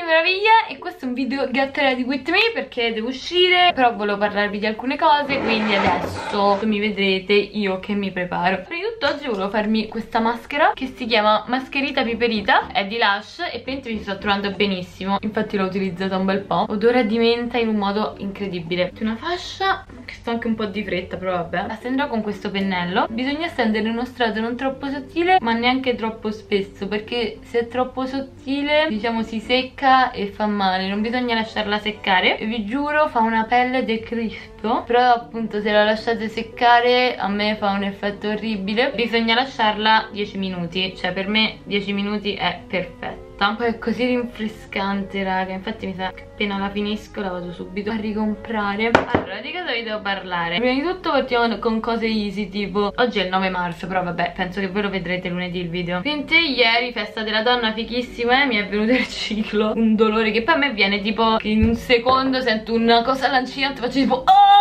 meraviglia e questo è un video Get Ready With Me perché devo uscire, però volevo parlarvi di alcune cose, quindi adesso mi vedrete io che mi preparo. Prima di tutto oggi volevo farmi questa maschera che si chiama Mascherita Piperita, è di Lush e penso mi sto trovando benissimo, infatti l'ho utilizzata un bel po', odora di menta in un modo incredibile. C'è una fascia che sto anche un po' di fretta, però vabbè. La stenderò con questo pennello, bisogna stendere uno strato non troppo sottile ma neanche troppo spesso, perché se è troppo sottile diciamo si secca e fa male, non bisogna lasciarla seccare e vi giuro fa una pelle de Cristo, però appunto se la lasciate seccare a me fa un effetto orribile. Bisogna lasciarla 10 minuti, cioè per me 10 minuti è perfetta. Poi è così rinfrescante raga, infatti mi sa che appena la finisco la vado subito a ricomprare. Allora, di cosa vi devo parlare? Prima di tutto partiamo con cose easy, tipo oggi è il 9 marzo, però vabbè, penso che voi lo vedrete lunedì il video. Quindi ieri, festa della donna fighissima, mi è venuto il ciclo, un dolore che poi a me viene tipo che in un secondo sento una cosa lancinante, faccio tipo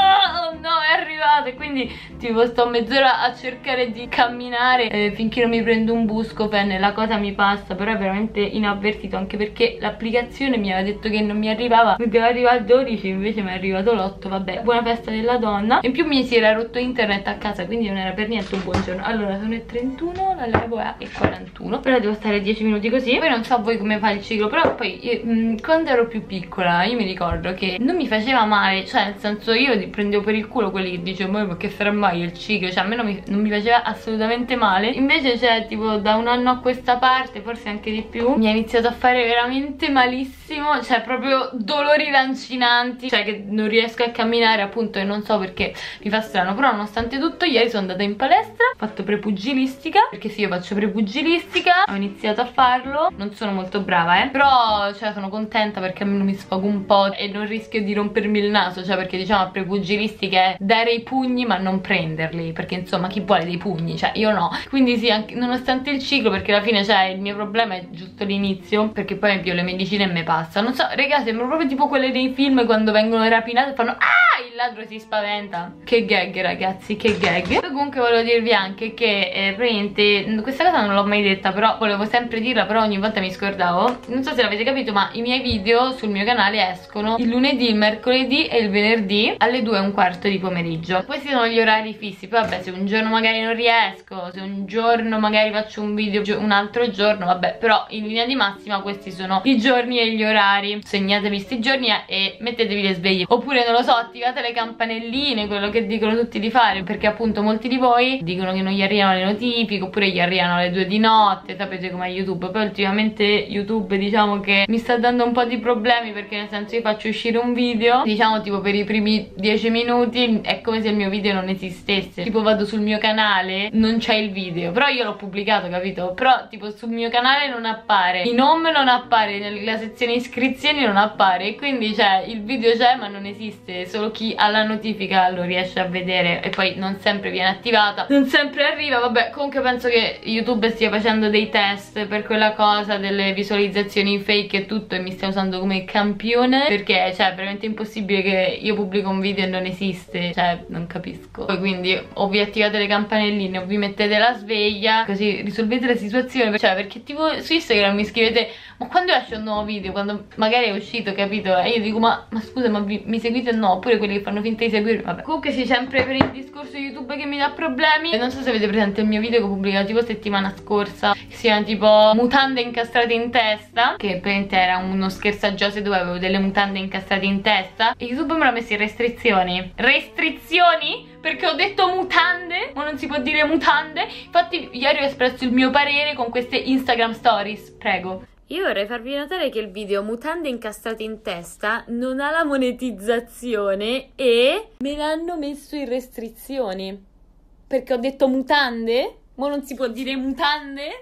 oh no è arrivato, e quindi tipo sto mezz'ora a cercare di camminare finché non mi prendo un Buscofen e la cosa mi passa, però è veramente inavvertito, anche perché l'applicazione mi aveva detto che non mi arrivava, mi doveva arrivare al 12, invece mi è arrivato l'8. Vabbè, buona festa della donna. In più mi si era rotto internet a casa, quindi non era per niente un buon giorno. Allora sono le 31, la levo è 41, però devo stare 10 minuti così. Poi non so voi come fa il ciclo, però poi io, quando ero più piccola io mi ricordo che non mi faceva male, cioè nel senso io prendevo per il culo quelli che dicevano ma che sarà mai il ciclo, cioè a me non mi faceva assolutamente male. Invece cioè tipo da un anno a questa parte, forse anche di più, mi ha iniziato a fare veramente malissimo, cioè proprio dolori lancinanti, cioè che non riesco a camminare appunto e non so perché mi fa strano. Però nonostante tutto ieri sono andata in palestra, ho fatto prepugilistica, perché sì io faccio prepugilistica, ho iniziato a farlo, non sono molto brava però cioè sono contenta perché almeno mi sfogo un po' e non rischio di rompermi il naso, cioè perché diciamo a prepugilistica è dare i pugni ma non prenderli, perché insomma chi vuole dei pugni, cioè io no. Quindi sì, anche, nonostante il ciclo, perché alla fine cioè il mio problema è giusto l'inizio, perché poi mi pio le medicine e me passa. Non so, raga, sembra proprio tipo quelle dei film quando vengono rapinate e fanno ah, il ladro si spaventa. Che gag ragazzi, che gag. Poi comunque volevo dirvi anche che praticamente questa cosa non l'ho mai detta, però volevo sempre dirla, però ogni volta mi scordavo. Non so se l'avete capito, ma i miei video sul mio canale escono il lunedì, il mercoledì e il venerdì alle 2:15 di pomeriggio. Questi sono gli orari fissi. Poi vabbè, se un giorno magari non riesco, se un giorno magari faccio un video un altro giorno, vabbè, però in linea di massima questi sono i giorni e gli orari. Segnatevi sti giorni e mettetevi le sveglie, oppure non lo so, attivate le campanelline, quello che dicono tutti di fare, perché appunto molti di voi dicono che non gli arrivano le notifiche, oppure gli arrivano alle 2 di notte, sapete com'è YouTube. Poi ultimamente YouTube diciamo che mi sta dando un po' di problemi, perché nel senso io faccio uscire un video, diciamo tipo per i primi 10 minuti è come se il mio video non esistesse, tipo vado sul mio canale, non c'è il video, però io l'ho pubblicato, capito? Però tipo sul mio canale non appare, in home non appare, nella sezione iscrizioni non appare, e quindi cioè il video c'è ma non esiste, solo chi ha la notifica lo riesce a vedere e poi non sempre viene attivata, non sempre arriva. Vabbè, comunque penso che YouTube stia facendo dei test per quella cosa delle visualizzazioni fake e tutto, e mi stia usando come campione, perché cioè è veramente impossibile che io pubblico un video e non esiste, cioè non capisco. Poi quindi o vi attivate le campanelline o vi mettete la sveglia, così risolvete la situazione, cioè perché tipo su Instagram mi scrivete ma quando esce un nuovo video, quando magari è uscito, capito? E io dico ma scusa, ma mi seguite o no? Oppure quelli che fanno finta di seguirmi, vabbè. Comunque sì, sempre per il discorso YouTube che mi dà problemi. E non so se avete presente il mio video che ho pubblicato tipo settimana scorsa, che si chiama tipo mutande incastrate in testa, che praticamente era uno scherzaggiose dove avevo delle mutande incastrate in testa, e YouTube me l'ha messo in restrizioni. Restrizioni? Perché ho detto mutande, ma non si può dire mutande. Infatti ieri ho espresso il mio parere con queste Instagram stories, prego. Io vorrei farvi notare che il video mutande incastrate in testa non ha la monetizzazione e me l'hanno messo in restrizioni. Perché ho detto mutande? Ma non si può dire mutande?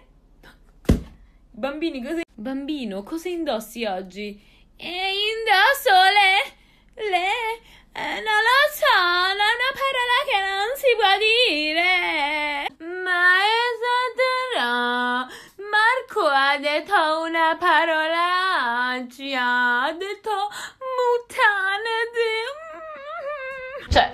Bambini, cosa... Bambino, cosa indossi oggi? Indosso non lo so, non è una parola che non si può dire. Ma esatto, Marco ha detto una parola oggi, ha detto mutande. Cioè,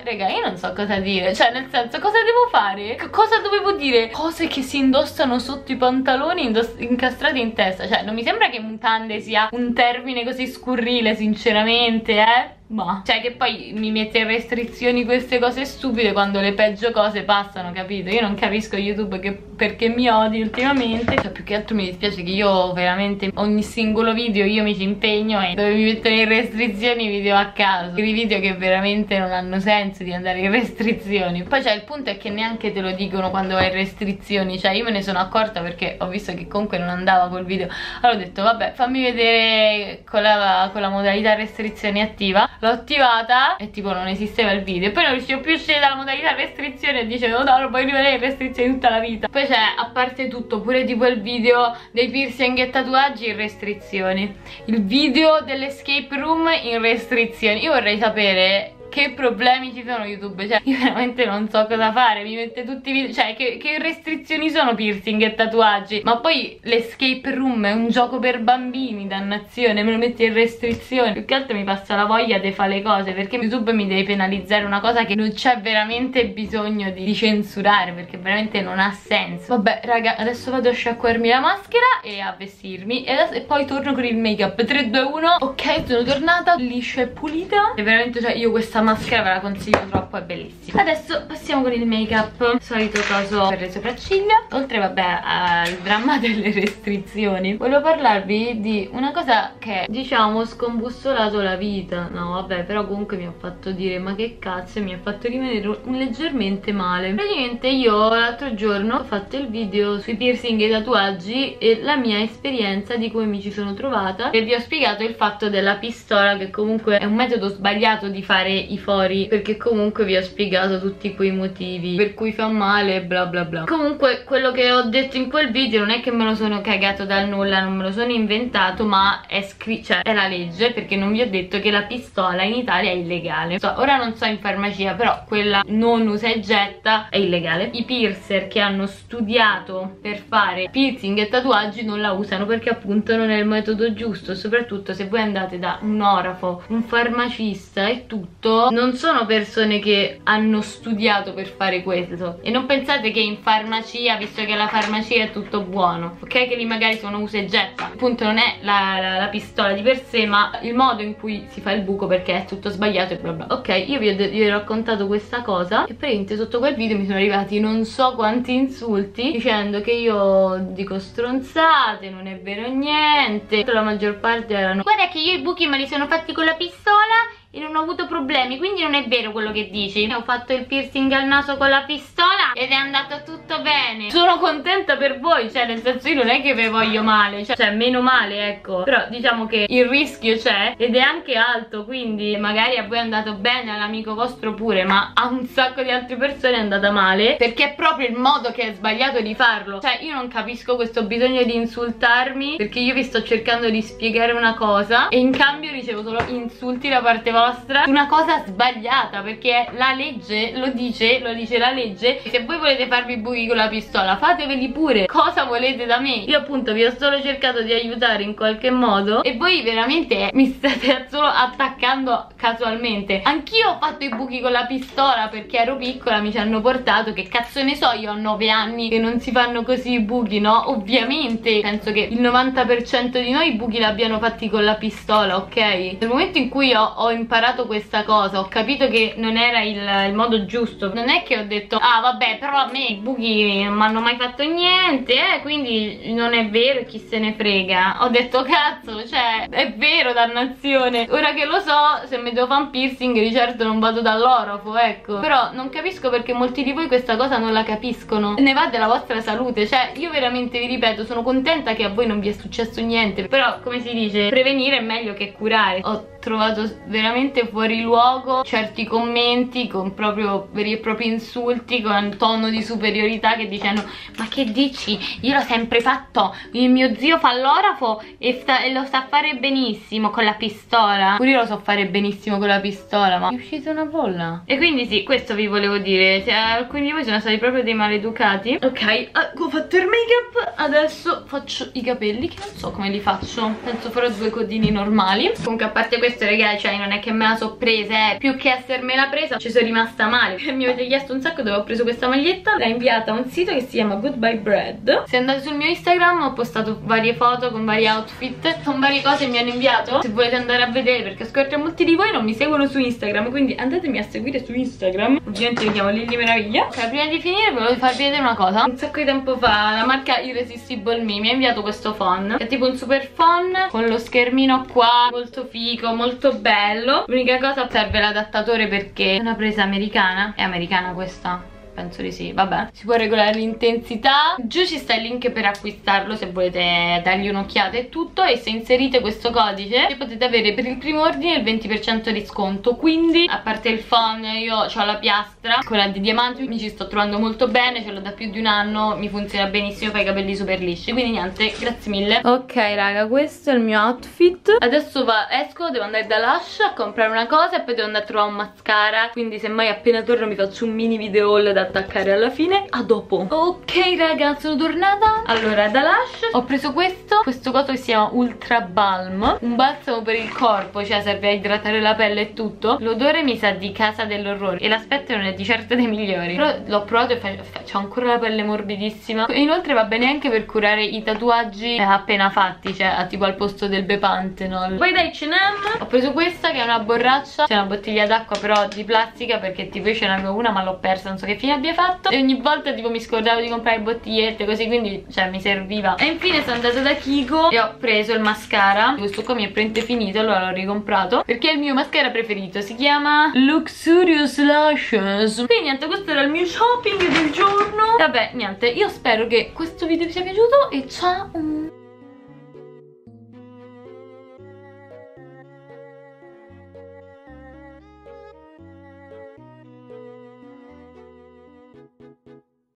raga, io non so cosa dire. Cioè, nel senso, cosa devo fare? Cosa dovevo dire? Cose che si indossano sotto i pantaloni incastrati in testa. Cioè, non mi sembra che mutande sia un termine così scurrile, sinceramente, ma cioè, che poi mi mette in restrizioni queste cose stupide quando le peggio cose passano, capito? Io non capisco YouTube perché mi odi ultimamente. Cioè, più che altro mi dispiace che io veramente ogni singolo video io mi ci impegno e dove mi mettono in restrizioni video a caso, i video che veramente non hanno senso di andare in restrizioni. Poi cioè il punto è che neanche te lo dicono quando vai in restrizioni. Cioè io me ne sono accorta perché ho visto che comunque non andava col video. Allora ho detto vabbè, fammi vedere con la modalità restrizioni attiva. L'ho attivata e tipo non esisteva il video. Poi non riuscivo più a uscire dalla modalità restrizioni e dicevo no, non puoi rimanere in restrizioni tutta la vita. Poi c'è, a parte tutto, pure tipo il video dei piercing e tatuaggi in restrizioni, il video dell'escape room in restrizioni. Io vorrei sapere che problemi ci sono YouTube. Cioè io veramente non so cosa fare. Mi mette tutti i video. Cioè che restrizioni sono piercing e tatuaggi? Ma poi l'escape room è un gioco per bambini, dannazione, me lo metti in restrizioni. Più che altro mi passa la voglia di fare le cose, perché YouTube mi deve penalizzare una cosa che non c'è veramente bisogno di censurare, perché veramente non ha senso. Vabbè raga, adesso vado a sciacquarmi la maschera e a vestirmi e poi torno con il make up. 3, 2, 1. Ok, sono tornata liscia e pulita. E veramente, cioè, io questa maschera ve la consiglio troppo, è bellissima. Adesso passiamo con il make up. Solito coso per le sopracciglia. Oltre vabbè al dramma delle restrizioni, volevo parlarvi di una cosa che diciamo scombussolato la vita. No vabbè, però comunque mi ha fatto dire ma che cazzo, mi ha fatto rimanere leggermente male. Praticamente io l'altro giorno ho fatto il video sui piercing e i tatuaggi e la mia esperienza di come mi ci sono trovata, e vi ho spiegato il fatto della pistola, che comunque è un metodo sbagliato di fare i fori, perché comunque vi ho spiegato tutti quei motivi per cui fa male bla bla bla. Comunque quello che ho detto in quel video non è che me lo sono cagato dal nulla, non me lo sono inventato, ma è scritto, cioè è la legge, perché non vi ho detto che la pistola in Italia è illegale. Ora non so in farmacia, però quella non usa e getta è illegale. I piercer che hanno studiato per fare piercing e tatuaggi non la usano perché appunto non è il metodo giusto. Soprattutto se voi andate da un orafo, un farmacista e tutto, non sono persone che hanno studiato per fare questo. E non pensate che in farmacia, visto che la farmacia è tutto buono, ok, che lì magari sono usa e getta. Appunto non è la pistola di per sé, ma il modo in cui si fa il buco, perché è tutto sbagliato e bla bla. Ok, io vi ho raccontato questa cosa e praticamente sotto quel video mi sono arrivati non so quanti insulti dicendo che io dico stronzate, non è vero niente. La maggior parte erano guarda che io i buchi me li sono fatti con la pistola e non ho avuto problemi, quindi non è vero quello che dici. Ho fatto il piercing al naso con la pistola ed è andato tutto bene. Sono contenta per voi, cioè nel senso io non è che vi voglio male, cioè meno male, ecco. Però diciamo che il rischio c'è ed è anche alto, quindi magari a voi è andato bene, all'amico vostro pure, ma a un sacco di altre persone è andata male, perché è proprio il modo che è sbagliato di farlo. Cioè io non capisco questo bisogno di insultarmi, perché io vi sto cercando di spiegare una cosa e in cambio ricevo solo insulti da parte vostra. Una cosa sbagliata, perché la legge lo dice la legge. Se voi volete farvi i buchi con la pistola, fateveli pure. Cosa volete da me? Io appunto vi ho solo cercato di aiutare in qualche modo e voi veramente mi state solo attaccando casualmente. Anch'io ho fatto i buchi con la pistola perché ero piccola, mi ci hanno portato. Che cazzo ne so, io ho 9 anni che non si fanno così i buchi, no? Ovviamente penso che il 90% di noi i buchi l'abbiano fatti con la pistola, ok? Nel momento in cui ho imparato questa cosa, ho capito che non era il modo giusto. Non è che ho detto ah vabbè, però a me i buchi non mi hanno mai fatto niente, quindi non è vero, chi se ne frega. Ho detto cazzo, cioè è vero, dannazione. Ora che lo so, se mi devo fare un piercing di certo non vado dall'orafo, ecco. Però non capisco perché molti di voi questa cosa non la capiscono. Ne va della vostra salute. Cioè io veramente vi ripeto, sono contenta che a voi non vi è successo niente, però come si dice, prevenire è meglio che curare. Ho trovato veramente fuori luogo certi commenti con proprio veri e propri insulti, con tono di superiorità, che dicendo ma che dici, io l'ho sempre fatto, il mio zio fa l'orafo e lo sa fare benissimo con la pistola. Pure io lo so fare benissimo con la pistola, ma è uscita una bolla. E quindi sì, questo vi volevo dire. Se alcuni di voi sono stati proprio dei maleducati. Ok, ho fatto il make up, adesso faccio i capelli, che non so come li faccio, penso farò 2 codini normali. Comunque a parte questo questo ragazzi, cioè non è che me la so presa, più che essermela presa ci sono rimasta male. Mi avete chiesto un sacco dove ho preso questa maglietta, l'ha inviata a un sito che si chiama Goodbye Bread. Se andate sul mio Instagram ho postato varie foto con vari outfit, con varie cose mi hanno inviato, se volete andare a vedere, perché ho scoperto che molti di voi non mi seguono su Instagram, quindi andatemi a seguire su Instagram. Ovviamente mi chiamo Lilli Meraviglia. Ok, prima di finire volevo farvi vedere una cosa. Un sacco di tempo fa la marca Irresistible Me mi ha inviato questo phone, è tipo un super phone con lo schermino qua, molto figo, molto bello. L'unica cosa, serve l'adattatore perché è una presa americana. È americana questa? Penso di sì, vabbè. Si può regolare l'intensità. Giù ci sta il link per acquistarlo se volete dargli un'occhiata e tutto. E se inserite questo codice potete avere per il primo ordine il 20% di sconto. Quindi, a parte il phone, io ho la piastra, quella di diamanti, mi ci sto trovando molto bene, ce l'ho da più di un anno, mi funziona benissimo, fa i capelli super lisci. Quindi niente, grazie mille. Ok raga, questo è il mio outfit. Adesso esco, devo andare da Lush a comprare una cosa e poi devo andare a trovare un mascara. Quindi semmai appena torno mi faccio un mini video haul da attaccare alla fine. A dopo. Ok raga, sono tornata. Allora, da Lush ho preso questo coso che si chiama Ultra Balm, un balsamo per il corpo, cioè serve a idratare la pelle e tutto. L'odore mi sa di casa dell'orrore e l'aspetto non è di certo dei migliori, però l'ho provato e ho ancora la pelle morbidissima. E inoltre va bene anche per curare i tatuaggi appena fatti, cioè tipo al posto del Bepantenol. Poi da H&M ho preso questa che è una borraccia, c'è una bottiglia d'acqua però di plastica, perché tipo io ce n'avevo una ma l'ho persa, non so che fine abbia fatto, e ogni volta tipo mi scordavo di comprare bottigliette così, quindi cioè mi serviva. E infine sono andata da Kiko e ho preso il mascara. Questo qua mi è praticamente finito, allora l'ho ricomprato perché è il mio mascara preferito, si chiama Luxurious Lashes. Quindi niente, questo era il mio shopping del giorno. Vabbè niente, io spero che questo video vi sia piaciuto e ciao.